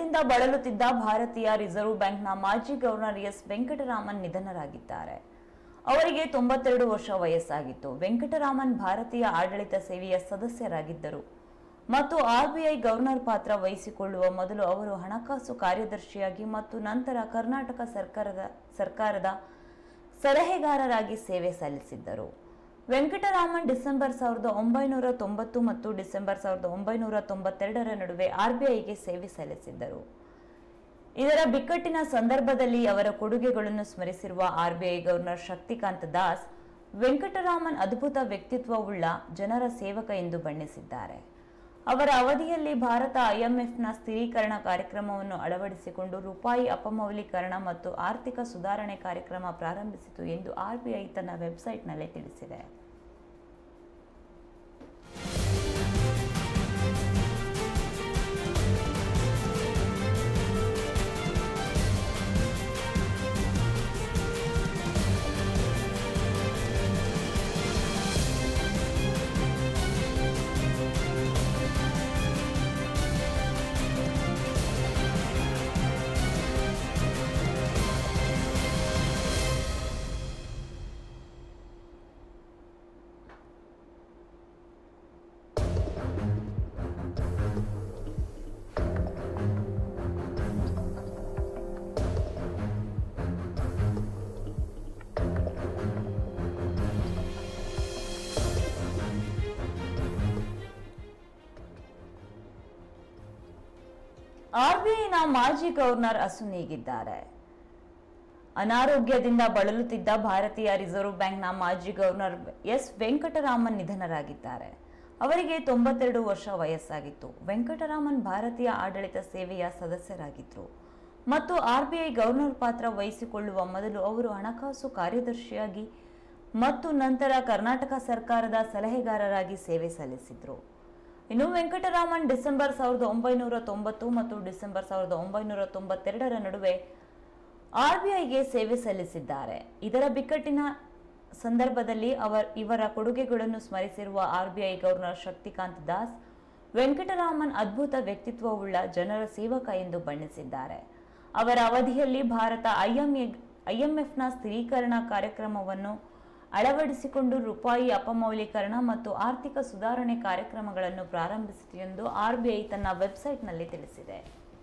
ಅನಾರೋಗ್ಯದಿಂದ ಬಳಲುತ್ತಿದ್ದ ಭಾರತೀಯ ರಿಸರ್ವ್ ಬ್ಯಾಂಕ್ನ ಮಾಜಿ ಗವರ್ನರ್ ಎಸ್ ವೆಂಕಟರಾಮನ್ ನಿಧನರಾಗಿದ್ದಾರೆ. ಅವರಿಗೆ 92 ವರ್ಷ ವಯಸ್ಸಾಗಿತ್ತು. ವೆಂಕಟರಾಮನ್ ಭಾರತೀಯ ಆಡಳಿತ ಸೇವೆಯ ಸದಸ್ಯರಾಗಿದ್ದರು ಮತ್ತು ಆರ್ಬಿಐ ಗವರ್ನರ್ ಪಾತ್ರ ವಹಿಸಿಕೊಳ್ಳುವ ಮೊದಲು ಅವರು ಹಣಕಾಸು ಕಾರ್ಯದರ್ಶಿಯಾಗಿ ಮತ್ತು ನಂತರ ಕರ್ನಾಟಕ ಸರ್ಕಾರದ ಸಲಹೆಗಾರರಾಗಿ ಸೇವೆ ಸಲ್ಲಿಸಿದ್ದರು. ವೆಂಕಟರಾಮನ್ ಡಿಸೆಂಬರ್ 1990 ಮತ್ತು ಡಿಸೆಂಬರ್ 1992 ನಡುವೆ ಆರ್ಬಿಐಗೆ ಸೇವೆ ಸಲ್ಲಿಸಿದ್ದರು. ಇದರ ಬಿಕ್ಕಟ್ಟಿನ ಸಂದರ್ಭದಲ್ಲಿ ಅವರ ಕೊಡುಗೆಗಳನ್ನು ಸ್ಮರಿಸಿರುವ ಆರ್ಬಿಐ ಗವರ್ನರ್ ಶಕ್ತಿಕಾಂತ ದಾಸ್, ವೆಂಕಟರಾಮನ್ ಅದ್ಭುತ ವ್ಯಕ್ತಿತ್ವವುಳ್ಳ ಜನರ ಸೇವಕ ಎಂದು ಬಣ್ಣಿಸಿದ್ದಾರೆ. ಅವರ ಅವಧಿಯಲ್ಲಿ ಭಾರತ ಐಎಂಎಫ್ನ ಸ್ಥಿರೀಕರಣ ಕಾರ್ಯಕ್ರಮವನ್ನು ಅಳವಡಿಸಿಕೊಂಡು ರೂಪಾಯಿ ಅಪಮೌಲ್ಯೀಕರಣ ಮತ್ತು ಆರ್ಥಿಕ ಸುಧಾರಣೆ ಕಾರ್ಯಕ್ರಮ ಪ್ರಾರಂಭಿಸಿತು ಎಂದು ಆರ್ಬಿಐ ತನ್ನ ವೆಬ್ಸೈಟ್ನಲ್ಲಿ ತಿಳಿಸಿದೆ. ಆರ್ಬಿಐನ ಮಾಜಿ ಗವರ್ನರ್ ಅಸುನೀಗಿದ್ದಾರೆ. ಅನಾರೋಗ್ಯದಿಂದ ಬಳಲುತ್ತಿದ್ದ ಭಾರತೀಯ ರಿಸರ್ವ್ ಬ್ಯಾಂಕ್ನ ಮಾಜಿ ಗವರ್ನರ್ ಎಸ್ ವೆಂಕಟರಾಮನ್ ನಿಧನರಾಗಿದ್ದಾರೆ. ಅವರಿಗೆ 92 ವರ್ಷ ವಯಸ್ಸಾಗಿತ್ತು. ವೆಂಕಟರಾಮನ್ ಭಾರತೀಯ ಆಡಳಿತ ಸೇವೆಯ ಸದಸ್ಯರಾಗಿದ್ದರು ಮತ್ತು ಆರ್ಬಿಐ ಗವರ್ನರ್ ಪಾತ್ರ ವಹಿಸಿಕೊಳ್ಳುವ ಮೊದಲು ಅವರು ಹಣಕಾಸು ಕಾರ್ಯದರ್ಶಿಯಾಗಿ ಮತ್ತು ನಂತರ ಕರ್ನಾಟಕ ಸರ್ಕಾರದ ಸಲಹೆಗಾರರಾಗಿ ಸೇವೆ ಸಲ್ಲಿಸಿದರು. ಇನ್ನು ವೆಂಕಟರಾಮನ್ ಡಿಸೆಂಬರ್ 1990 ಮತ್ತು ಡಿಸೆಂಬರ್ 1992 ನಡುವೆ ಆರ್ಬಿಐಗೆ ಸೇವೆ ಸಲ್ಲಿಸಿದ್ದಾರೆ. ಇದರ ಬಿಕ್ಕಟ್ಟಿನ ಸಂದರ್ಭದಲ್ಲಿ ಇವರ ಕೊಡುಗೆಗಳನ್ನು ಸ್ಮರಿಸಿರುವ ಆರ್ಬಿಐ ಗವರ್ನರ್ ಶಕ್ತಿಕಾಂತ್ ದಾಸ್, ವೆಂಕಟರಾಮನ್ ಅದ್ಭುತ ವ್ಯಕ್ತಿತ್ವವುಳ್ಳ ಜನರ ಸೇವಕ ಎಂದು ಬಣ್ಣಿಸಿದ್ದಾರೆ. ಅವರ ಅವಧಿಯಲ್ಲಿ ಭಾರತ ಐಎಂಎಫ್ನ ಸ್ಥಿರೀಕರಣ ಕಾರ್ಯಕ್ರಮವನ್ನು ಅಳವಡಿಸಿಕೊಂಡು ರೂಪಾಯಿ ಅಪಮೌಲ್ಯೀಕರಣ ಮತ್ತು ಆರ್ಥಿಕ ಸುಧಾರಣೆ ಕಾರ್ಯಕ್ರಮಗಳನ್ನು ಪ್ರಾರಂಭಿಸಿತು ಎಂದು ಆರ್ಬಿಐ ತನ್ನ ವೆಬ್ಸೈಟ್ನಲ್ಲಿ ತಿಳಿಸಿದೆ.